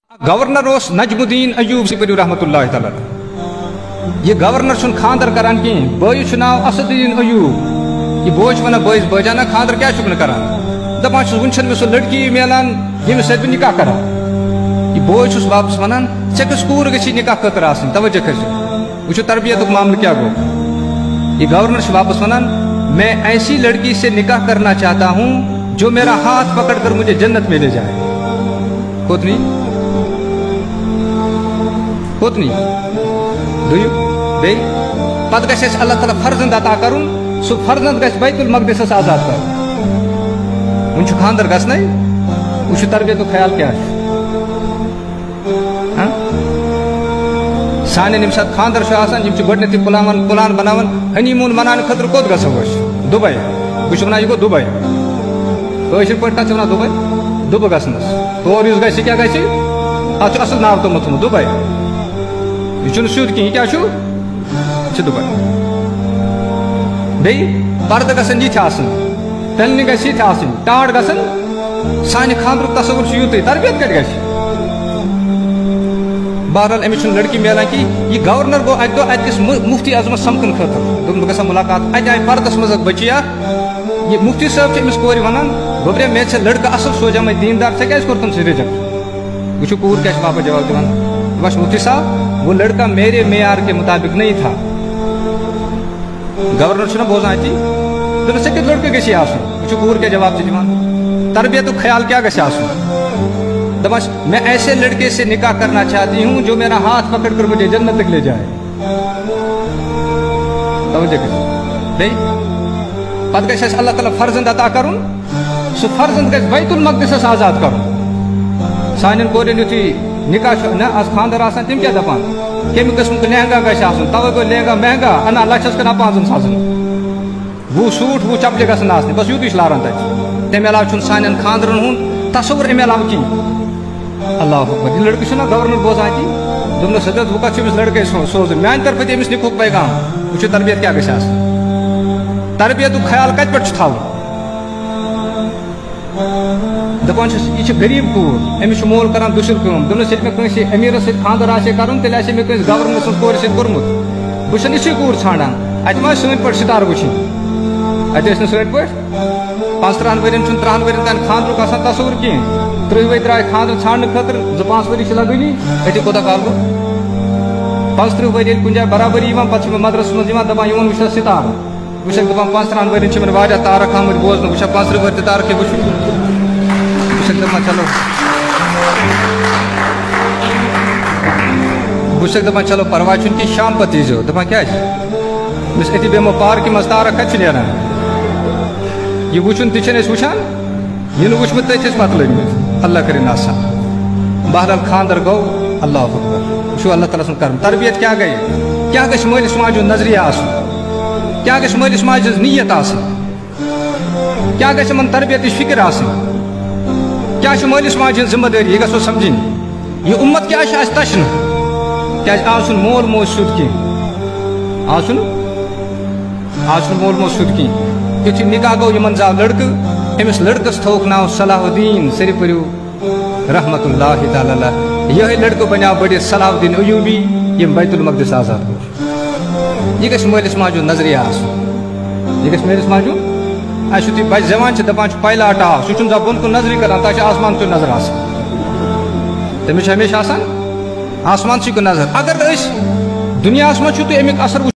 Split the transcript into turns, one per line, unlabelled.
governor نجمالدین Ayub سی پریو رحمۃ اللہ تعالی یہ گورنر چھن خاندر کران کی بٲیِس چھُ ناو اسد الدین ایوب یہ بوے چھُ ونان بٲیِس بٲجانا خاندر کیا چھُکھ نہٕ کران دپان چھُس وُنہِ چھنہٕ مےٚ سۄ لڑکی میلان ییٚمِس سۭتۍ بہٕ نکاح کران یہ بوے چھُس واپس ونان ژےٚ کۄس کوٗر گژھی نکاح خٲطرٕ آسٕنۍ توجہ کٔرزِ وٕچھو تربیتُک معاملہٕ کیا گوٚو یہ گورنر چھُ واپس ونان میں ایسی لڑکی سے نکاح کرنا چاہتا ہوں جو میرا ہاتھ پکڑ کر مجھے جنت میں لے جائے کوتنی کوتنی دویو بے پتہ گژھِ اَسہِ اللہ تعالیٰ فرزند عطا کرُن سُہ فرزند گژھِ بیت المقدسس آزاد کرُن وۄنۍ چھُ خاندر گژھنَے وٕچھو تربیتُک خیال کیٛاہ چھُ سانٮ۪ن ییٚمہِ ساتہٕ خاندر چھُ آسان یِم چھِ گۄڈٕنٮ۪تھٕے پلان بناوان ہنی موٗن مناونہٕ خٲطرٕ کوٚت گژھو أسۍ دُبے بہٕ چھُس ونان یہِ گوٚو دُبے کٲشِر پٲٹھۍ کتھ چھِ ونان دُبے دُبہٕ گژھنس تور یُس گژھِ کیٛاہ گژھِ اتھ چھُ اصل ناو تھوٚمُت دُبے یہ چھُنہٕ سیوٚد کِہیٖنۍ یہِ کیٛاہ چھُ یہِ چھُ دُبے بیٚیہِ پردٕ گژھن یِتھۍ آسٕنۍ تٔلنہِ گژھِ یِتھۍ آسٕنۍ ٹاٹھ گژھن سانہِ خاندرُک تصوُر چھُ یُتُے تربیت کتہِ گژھِ بہرحال أمِس چھُنہٕ لڑکی میلان کِہیٖنۍ یہِ گورنر گوٚو اکہِ دۄہ اتہِ کِس مفتی اعظمس سمکھنہٕ خٲطرٕ دوٚپُن بہٕ گژھٕ ہا مُلاقات اتہِ آیہِ پردس منٛز اکھ بٔچی اکھ یہ مفتی صٲب چھِ أمِس کورِ ونان گوٚبرے مےٚ ژےٚ لڑکہٕ اصل سوجامے دیندار ژےٚ کیٛازِ کوٚرتھُن سُہ رِجیکٹ وٕچھو کوٗر کیٛاہ چھِ واپس جواب دِوان بس مفتی صاحب وہ لڑکا میرے معیار کے مطابق نہیں تھا گورنر چھُنہ بوزان اتی دوٚپُن ژےٚ کیُتھ لڑکہٕ گژھی آسُن وٕچھو کوٗر کیٛاہ جواب چھِ دِوان تربیتُک خیال کیٛاہ گژھِ آسُن دپان میں ایسے لڑکے سے نکاح کرنا چاہتی ہوں جو میرا ہاتھ پکڑ کر مجھے جنت تک لے جائے توجہ کٔرِو بیٚیہِ پتہٕ گژھِ اَسہِ اللہ تعالیٰ فرزند عطا کرُن سُہ فرزند گژھِ بیت المقدسس آزاد کرُن سانٮ۪ن کورٮ۪ن یُتھُے نکاح چھُ نہ آز خاندر آسان تِم کیٛاہ دپان کمہِ قٕسمُک لہنگا گژھِ آسُن توے گوٚو لہنگا مہنگا انان لچھس کٕنان 5,000 وُہ سوٗٹ وُہ چپلہِ گژھن آسنہِ بس یُتُے چھُ لاران تتہِ تمہِ علاوٕ چھُنہٕ سانٮ۪ن خاندرن ہُنٛد تصوُر امہِ علاوٕ کِہیٖنۍ اللہ اکبر یہ لڑکہٕ چھُنہ گورنر بوزان اتی دوٚپنس حضرت وۄنۍ کتھ چھُ أمِس لڑکے سوزُن میانہِ طرفہٕ دِ أمِس نِکُھک پیغام وٕچھو تربیت کیٛاہ گژھِ آسٕنۍ تربیتُک خیال کتہِ پٮ۪ٹھ چھُ تھاوُن دپان چھُس یہِ چھِ غریٖب کوٗر أمِس چھُ مول کران دٔسِل کٲم دوٚپنس ییٚلہِ مےٚ کٲنٛسہِ أمیٖرس سۭتۍ خاندر آسہِ ہے کرُن تیٚلہِ آسہِ ہے مےٚ کٲنٛسہِ گورنر سٕنٛز کورِ سۭتۍ کوٚرمُت بہٕ چھُس یِژھٕے کوٗر ژھانڈان اتہِ ما آسہِ سٲنۍ پٲٹھۍ سِتارٕ وٕچھِنۍ اتہِ ٲسۍ نہٕ سٲنۍ پٲٹھۍ 35 ؤرین چھُنہٕ 30 ؤرین تانۍ خاندرُک آسان تصوُر کینٛہہ 30 ؤری درٛاے خاندر ژھانڈنہٕ خٲطرٕ 2-5 ؤری چھِ لگٲنی أتی کوتاہ کال گوٚو 35 ؤری ییٚلہِ کُنہِ جایہِ برابری یِوان پتہٕ چھِ مےٚ مدرسس منٛز یِوان دپان یِمن وٕچھ سا سِتارٕ وٕچھکھ دپان 35 ؤرین چھِ مےٚ واریاہ تارک آمٕتۍ بوزنہٕ وٕچھکھ 35 ؤری تہِ تارک ہے وٕچھُن وٕچھکھ دپان چلو وٕچھکھ دپان چلو پرواے چھُنہٕ کینٛہہ شام پتہٕ ییٖزیو دپان کیٛازِ مےٚ أتی بیٚہمو پارکہِ منٛز تارک کتہِ چھِ نیران یہ وٕچھُن تہِ چھِنہٕ أسۍ وٕچھان یہِ نہٕ وٕچھمُت تٔتھۍ ٲسۍ پتہٕ لٔگمٕتۍ اللہ کٔرِنۍ آسان بہرحال خاندر گوٚو اللہ اکبر وٕچھو اللہ تعالیٰ سُنٛد کرُن تربیت کیٛاہ گٔے کیٛاہ گژھِ مٲلِس ماجہِ ہُنٛد نظریہ آسُن کیٛاہ گژھِ مٲلِس ماجہِ ہٕنٛز نیت آسٕنۍ کیٛاہ گژھِ یِمن تربیتٕچ فِکر آسٕنۍ کیٛاہ چھِ مٲلِس ماجہِ ہٕنٛز ذمہٕ دٲری یہِ گژھو سمجھِنۍ یہِ اُمت کیٛازِ چھِ اَسہِ تشنہٕ کیٛازِ آز چھُنہٕ مول موج سیوٚد کینٛہہ آز چھُنہٕ مول موج سیوٚد کینٛہہ یُتھُے نکاح گوٚو یِمن زاو لڑکہٕ أمِس لڑکس تھووُکھ ناو صلاح الدین سٲری پٔرِو رحمۃ اللہ تعالیٰ علیہ یِہوٚے لڑکہٕ بنیٛاو بٔڑِتھ صلاح الدین ایوبی ییٚمۍ بیت المقدس آزاد کوٚر یہِ گژھِ مٲلِس ماجہِ ہُنٛد نظریہ آسُن یہِ گژھِ مٲلِس ماجہِ ہُنٛد اَسہِ یُتھُے بچہِ زٮ۪وان چھِ دپان چھُ پایلاٹ آو سُہ چھُنہٕ زانٛہہ بۄن کُن نظرٕے کران تتھ چھِ آسمان کُن نظر آسان تٔمِس چھِ ہمیشہِ آسان آسمانسٕے کُن نظر اگر أسۍ دُنیاہس منٛز چھُو تُہۍ امیُک اثر